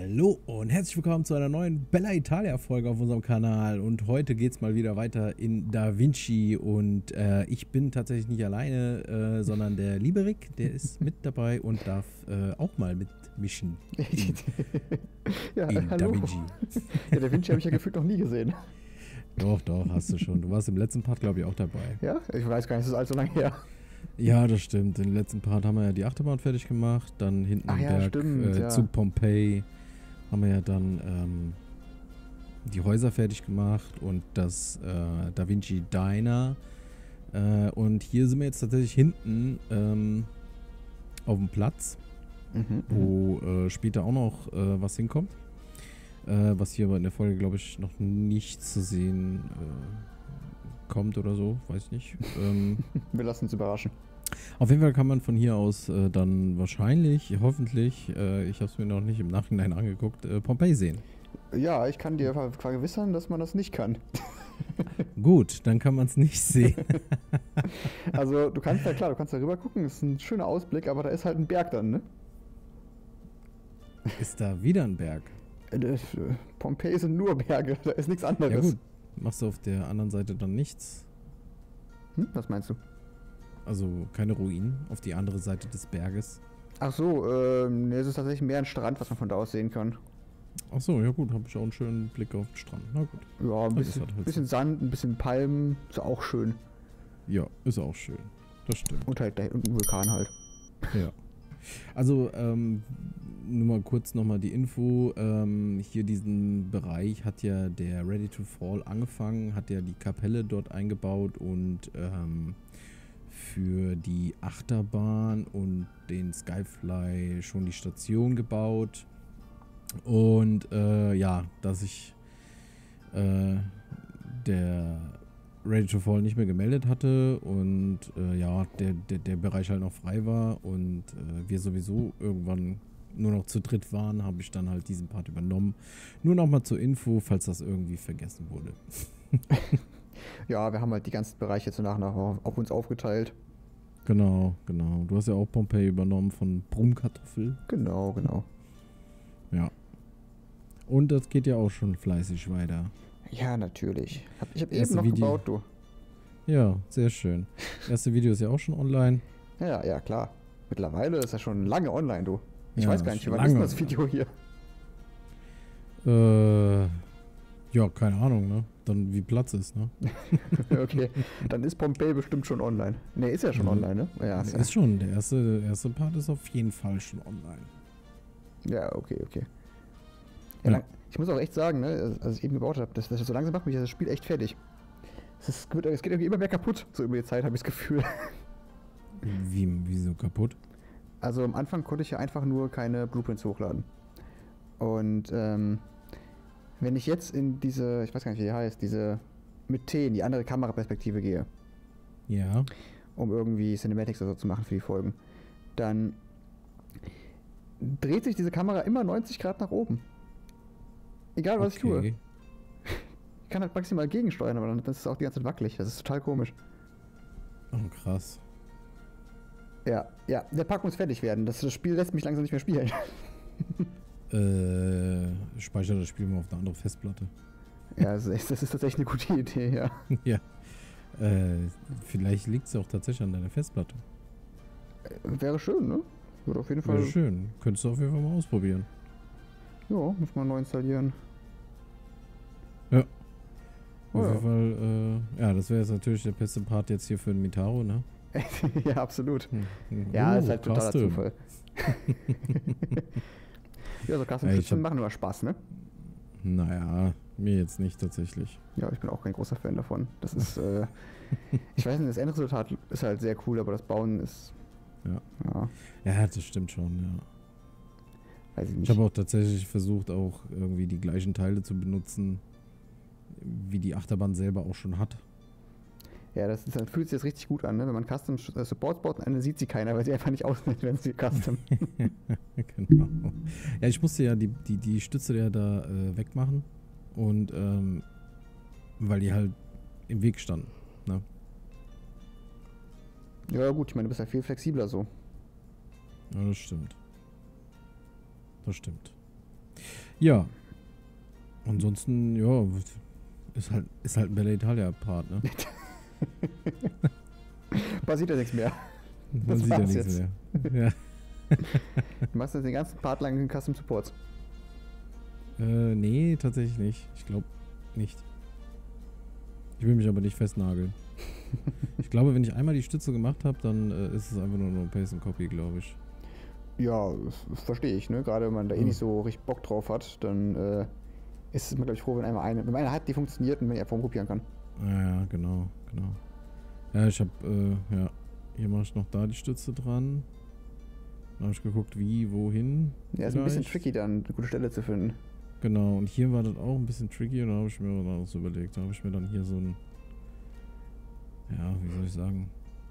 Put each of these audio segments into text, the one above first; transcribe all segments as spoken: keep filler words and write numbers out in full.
Hallo und herzlich willkommen zu einer neuen Bella Italia Folge auf unserem Kanal, und heute geht es mal wieder weiter in Da Vinci und äh, ich bin tatsächlich nicht alleine, äh, sondern der liebe Rick, der ist mit dabei und darf äh, auch mal mitmischen in, ja, in hallo. Da Vinci. Ja, Da Vinci habe ich ja gefühlt noch nie gesehen. Doch, doch, hast du schon. Du warst im letzten Part, glaube ich, auch dabei. Ja, ich weiß gar nicht, das ist allzu lange her. Ja, das stimmt. Im letzten Part haben wir ja die Achterbahn fertig gemacht, dann hinten Ach am ja, Berg stimmt, äh, ja. zu Pompeji haben wir ja dann ähm, die Häuser fertig gemacht und das äh, Da Vinci Diner. Äh, und hier sind wir jetzt tatsächlich hinten ähm, auf dem Platz, Mhm, wo äh, später auch noch äh, was hinkommt. Äh, was hier aber in der Folge, glaube ich, noch nicht zu sehen äh, kommt oder so, weiß ich nicht. Ähm, Wir lassen uns überraschen. Auf jeden Fall kann man von hier aus äh, dann wahrscheinlich, hoffentlich, äh, ich habe es mir noch nicht im Nachhinein angeguckt, äh, Pompeji sehen. Ja, ich kann dir ver- vergewissern, dass man das nicht kann. Gut, dann kann man es nicht sehen. Also, du kannst da, klar, du kannst da rüber gucken, ist ein schöner Ausblick, aber da ist halt ein Berg dann, ne? Ist da wieder ein Berg? Äh, das, äh, Pompeji sind nur Berge, da ist nichts anderes. Ja gut, machst du auf der anderen Seite dann nichts? Hm, was meinst du? Also keine Ruinen auf die andere Seite des Berges? Ach so, ähm, ne, es ist tatsächlich mehr ein Strand, was man von da aus sehen kann. Ach so, ja gut, habe ich auch einen schönen Blick auf den Strand. Na gut. Ja, ein das bisschen, hat halt bisschen Sand, ein bisschen Palmen, ist auch schön. Ja, ist auch schön. Das stimmt. Und halt da und ein Vulkan halt. Ja. Also, ähm, nur mal kurz nochmal die Info. Ähm, hier diesen Bereich hat ja der Ready to Fall angefangen, hat ja die Kapelle dort eingebaut und ähm, für die Achterbahn und den Skyfly schon die Station gebaut. Und äh, ja, dass ich äh, der Ready to Fall nicht mehr gemeldet hatte und äh, ja, der, der, der Bereich halt noch frei war und äh, wir sowieso irgendwann nur noch zu dritt waren, habe ich dann halt diesen Part übernommen. Nur noch mal zur Info, falls das irgendwie vergessen wurde. Ja, wir haben halt die ganzen Bereiche jetzt so nach und nach auf uns aufgeteilt. Genau, genau. Du hast ja auch Pompeji übernommen von Brummkartoffel. Genau, genau. Ja. Und das geht ja auch schon fleißig weiter. Ja, natürlich. Hab, ich habe eben Erste noch Video. gebaut, du. Ja, sehr schön. Erste Video ist ja auch schon online. Ja, ja, klar. Mittlerweile ist er schon lange online, du. Ich Ja, weiß gar nicht, wie schon wann ist denn lange das Video hier? Äh, ja, keine Ahnung, ne? Dann wie Platz ist, ne? Okay, dann ist Pompeji bestimmt schon online. Ne, ist ja schon Mhm. online, ne? Ja, Das ist ist schon, der erste, der erste Part ist auf jeden Fall schon online. ja. ja, okay, okay. Ja, Ja. lang- Ich muss auch echt sagen, ne, als ich eben gebaut habe, das, das so langsam macht mich das Spiel echt fertig. Es, ist, es geht irgendwie immer mehr kaputt, so über die Zeit habe ich das Gefühl. Wie, wieso kaputt? Also am Anfang konnte ich ja einfach nur keine Blueprints hochladen. Und ähm, wenn ich jetzt in diese, ich weiß gar nicht, wie die heißt, diese mit T in die andere Kameraperspektive gehe, Ja. um irgendwie Cinematics oder so zu machen für die Folgen, dann dreht sich diese Kamera immer neunzig Grad nach oben. Egal was ich tue. Okay. Ich kann halt maximal gegensteuern, aber dann ist es auch die ganze Zeit wackelig. Das ist total komisch. Oh, krass. Ja, ja, der Pack muss fertig werden. Das, das Spiel lässt mich langsam nicht mehr spielen. Äh, speichere das Spiel mal auf eine andere Festplatte. Ja, das ist, das ist tatsächlich eine gute Idee, ja. Ja. Äh, vielleicht liegt es auch tatsächlich an deiner Festplatte. Wäre schön, ne? Würde auf jeden Fall. Wäre schön. Könntest du auf jeden Fall mal ausprobieren. Ja, muss man neu installieren. Ja. Oh, Auf ja. jeden Fall, äh, ja, das wäre jetzt natürlich der beste Part jetzt hier für den Mitaro, ne? Ja, absolut. Hm. Hm. Ja, Oh, ist halt totaler Custom. Zufall. Ja, so Ey, ich Custom-Schriften hab- machen immer Spaß, ne? Naja, mir jetzt nicht tatsächlich. Ja, ich bin auch kein großer Fan davon. Das ist, äh, ich weiß nicht, das Endresultat ist halt sehr cool, aber das Bauen ist, Ja. ja, Ja, das stimmt schon, ja. weiß ich Ich nicht. habe auch tatsächlich versucht, auch irgendwie die gleichen Teile zu benutzen, wie die Achterbahn selber auch schon hat. Ja, das, ist, das fühlt sich jetzt richtig gut an, ne? Wenn man Custom äh, Supports baut, dann sieht sie keiner, weil sie einfach nicht aussieht, wenn sie Custom. Genau. Ja, ich musste ja die, die, die Stütze ja da äh, wegmachen. Und ähm, weil die halt im Weg standen. Ne? Ja, gut, ich meine, du bist ja viel flexibler so. Ja, das stimmt. Das stimmt. Ja. Ansonsten, ja, ist halt, ist halt ein Bella Italia-Part, ne? Passiert ja nichts mehr. Man Das sieht ja war's nichts jetzt. mehr. Ja. Du machst jetzt den ganzen Part lang in Custom Supports. Äh, nee, tatsächlich nicht. Ich glaube nicht. Ich will mich aber nicht festnageln. Ich glaube, wenn ich einmal die Stütze gemacht habe, dann äh, ist es einfach nur noch Paste and Copy, glaube ich. Ja, verstehe ich, ne? Gerade wenn man da eh Ja. nicht so richtig Bock drauf hat, dann äh, ist man, glaube ich, froh, wenn einmal eine, wenn man eine hat, die funktioniert und wenn ich einfach kopieren kann. Ja, ja, genau, genau. Ja, ich habe, äh, ja, hier mache ich noch da die Stütze dran. Dann habe ich geguckt, wie, wohin. Ja, ist ein bisschen vielleicht. tricky, dann eine gute Stelle zu finden. Genau, und hier war das auch ein bisschen tricky und da habe ich mir was anderes überlegt. Da habe ich mir dann hier so ein, ja, wie soll ich sagen,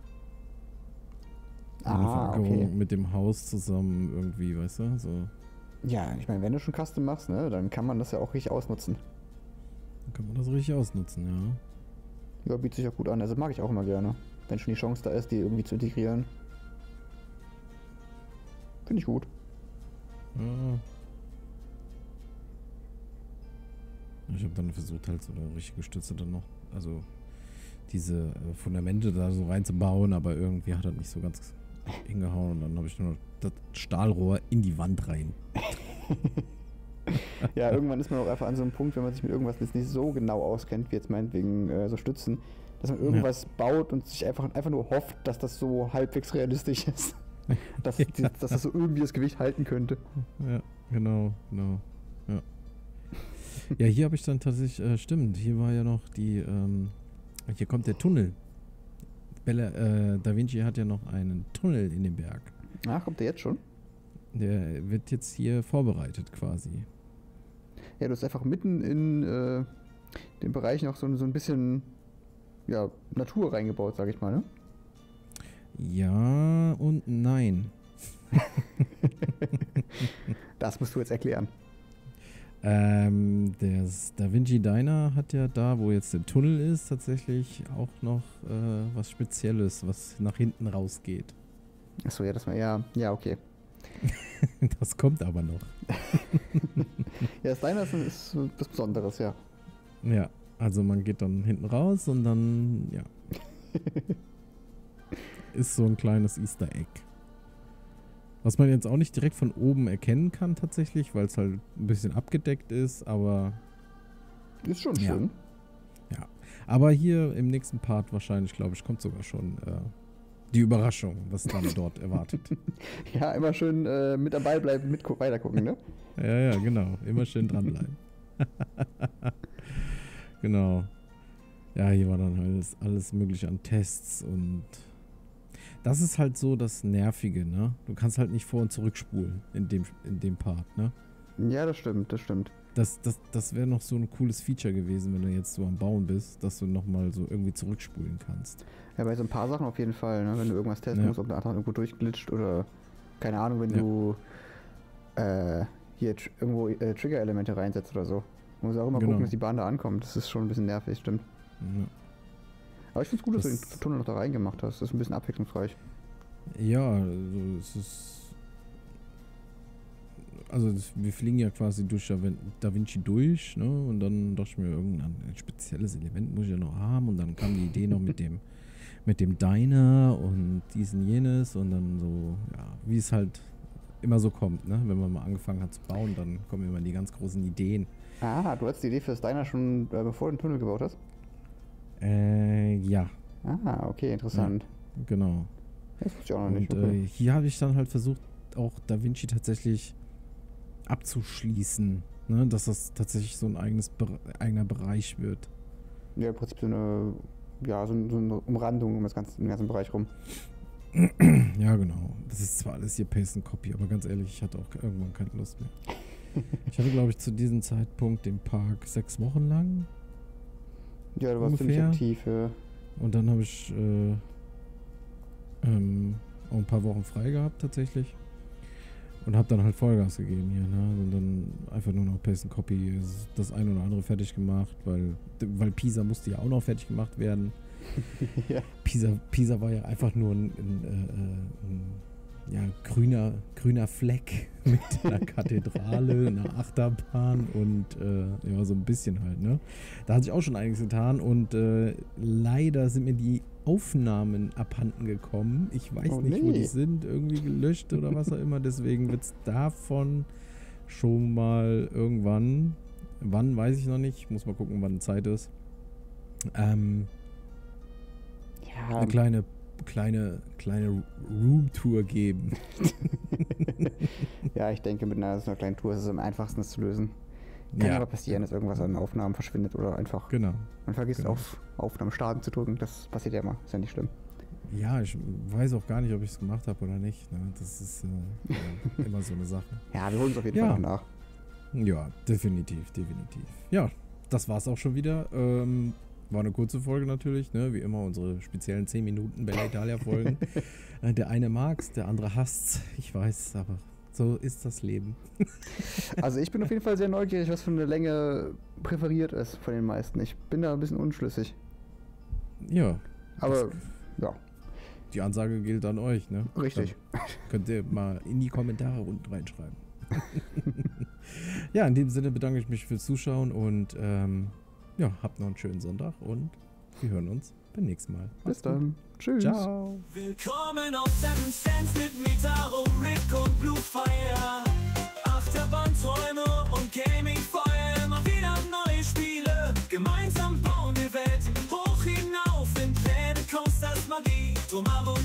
eine Ah, Verankerung okay. mit dem Haus zusammen irgendwie, weißt du? So, Ja, ich meine, wenn du schon Custom machst, ne, dann kann man das ja auch richtig ausnutzen. dann kann man das richtig ausnutzen, ja. Ja, bietet sich auch gut an. Also mag ich auch immer gerne. Wenn schon die Chance da ist, die irgendwie zu integrieren. Finde ich gut. Ja. Ich habe dann versucht, halt so eine richtige Stütze dann noch, also diese äh, Fundamente da so reinzubauen, aber irgendwie hat das nicht so ganz hingehauen und dann habe ich nur noch das Stahlrohr in die Wand rein. Ja, irgendwann ist man auch einfach an so einem Punkt, wenn man sich mit irgendwas jetzt nicht so genau auskennt, wie jetzt meinetwegen äh, so Stützen, dass man irgendwas baut und sich einfach, einfach nur hofft, dass das so halbwegs realistisch ist. Dass, Ja. die, dass das so irgendwie das Gewicht halten könnte. Ja, genau, genau. Ja, ja hier habe ich dann tatsächlich, äh, stimmt, hier war ja noch die, ähm, hier kommt der Tunnel. Bella, äh, Da Vinci hat ja noch einen Tunnel in den Berg. Ach, kommt der jetzt schon? Der wird jetzt hier vorbereitet quasi. Ja, du hast einfach mitten in äh, den Bereich noch so, so ein bisschen ja, Natur reingebaut, sag ich mal, ne? Ja und nein. Das musst du jetzt erklären. Ähm, der Da Vinci Diner hat ja da, wo jetzt der Tunnel ist, tatsächlich auch noch äh, was Spezielles, was nach hinten rausgeht. Achso, ja, das war ja, ja, okay. Das kommt aber noch. Ja, das Diner ist, ist was Besonderes, ja. Ja, also man geht dann hinten raus und dann, ja. Ist so ein kleines Easter Egg. Was man jetzt auch nicht direkt von oben erkennen kann tatsächlich, weil es halt ein bisschen abgedeckt ist, aber Ist schon Ja. schön. ja. Aber hier im nächsten Part wahrscheinlich, glaube ich, kommt sogar schon äh, die Überraschung, was dann dort erwartet. Ja, immer schön äh, mit dabei bleiben, mit weitergucken, ne? Ja, ja, genau. Immer schön dranbleiben. Genau. Ja, hier war dann alles, alles mögliche an Tests und das ist halt so das Nervige, ne? Du kannst halt nicht vor- und zurückspulen in dem, in dem Part, ne? Ja, das stimmt, das stimmt. Das, das, das wäre noch so ein cooles Feature gewesen, wenn du jetzt so am Bauen bist, dass du nochmal so irgendwie zurückspulen kannst. Ja, bei so ein paar Sachen auf jeden Fall, ne? Wenn du irgendwas testen Ja. musst, ob der Antrag irgendwo durchglitscht oder keine Ahnung, wenn Ja. du äh, hier tr irgendwo äh, Trigger-Elemente reinsetzt oder so. Man muss auch immer Genau. gucken, dass die Bahn da ankommt. Das ist schon ein bisschen nervig, stimmt. Ja. Aber ich finde es gut, dass Das- du den Tunnel noch da reingemacht hast. Das ist ein bisschen abwechslungsreich. Ja, also es ist. Also das, wir fliegen ja quasi durch Da Vin- Da Vinci durch, ne? Und dann dachte ich mir, irgendein spezielles Element muss ich ja noch haben. Und dann kam die Idee noch mit dem mit dem Diner und dies und jenes und dann so, ja, wie es halt immer so kommt, ne? Wenn man mal angefangen hat zu bauen, dann kommen immer die ganz großen Ideen. Ah, du hattest die Idee für das Diner schon, äh, bevor du den Tunnel gebaut hast? Äh, ja, Ah, okay, interessant. genau. Das wusste ich auch noch Und nicht. Okay. äh, hier habe ich dann halt versucht, auch Da Vinci tatsächlich abzuschließen, ne? Dass das tatsächlich so ein eigenes Bere- eigener Bereich wird. Ja, im Prinzip so eine, ja, so, so eine Umrandung um das ganze, den ganzen Bereich rum. Ja, genau. Das ist zwar alles hier Paste and Copy, aber ganz ehrlich, ich hatte auch irgendwann keine Lust mehr. Ich hatte, glaube ich, zu diesem Zeitpunkt den Park sechs Wochen lang Ja, du warst ziemlich Ungefähr. aktiv. Ja. und dann habe ich äh, ähm, auch ein paar Wochen frei gehabt tatsächlich und habe dann halt Vollgas gegeben hier, ne? Und dann einfach nur noch Paste and Copy das eine oder andere fertig gemacht, weil, weil Pisa musste ja auch noch fertig gemacht werden. Ja. Pisa, Pisa war ja einfach nur ein, ein, äh, ein ja, grüner, grüner Fleck mit einer Kathedrale, einer Achterbahn und äh, ja, so ein bisschen halt, ne? Da hat sich auch schon einiges getan und äh, leider sind mir die Aufnahmen abhanden gekommen. Ich weiß Oh, nicht, wo nee. die sind, irgendwie gelöscht oder was auch immer. Deswegen wird es davon schon mal irgendwann, wann weiß ich noch nicht, ich muss mal gucken, wann Zeit ist, ähm, Ja, eine kleine, kleine, kleine Roomtour geben. ja, ich denke, mit einer so einer kleinen Tour ist es am einfachsten, das zu lösen. Kann ja aber passieren, dass irgendwas an Aufnahmen verschwindet oder einfach Genau. man vergisst genau. auf Aufnahme starten zu drücken. Das passiert ja immer, ist ja nicht schlimm. Ja, ich weiß auch gar nicht, ob ich es gemacht habe oder nicht. Ne? Das ist äh, ja, immer so eine Sache. Ja, wir holen es auf jeden Ja. Fall noch nach. Ja, definitiv, definitiv. Ja, das war's auch schon wieder. Ähm, war eine kurze Folge natürlich, ne? Wie immer unsere speziellen zehn Minuten Bella Italia Folgen. äh, der eine mag's, der andere hasst's. Ich weiß, aber so ist das Leben. Also ich bin auf jeden Fall sehr neugierig, was für eine Länge präferiert ist von den meisten. Ich bin da ein bisschen unschlüssig. Ja. Aber das, ja, die Ansage gilt an euch, ne? richtig. Dann könnt ihr mal in die Kommentare unten reinschreiben. Ja, in dem Sinne bedanke ich mich fürs Zuschauen und ähm, ja, habt noch einen schönen Sonntag und wir hören uns beim nächsten Mal. Bis Macht's gut. dann. Tschüss. Ciao. Willkommen auf Seven Sense mit Mitaro, Rick und Blue Fire. Achterbahnträume und Gaming-Feuer, immer wieder neue Spiele. Gemeinsam bauen wir Welt hoch hinauf in Planet Coasters Magie. Drum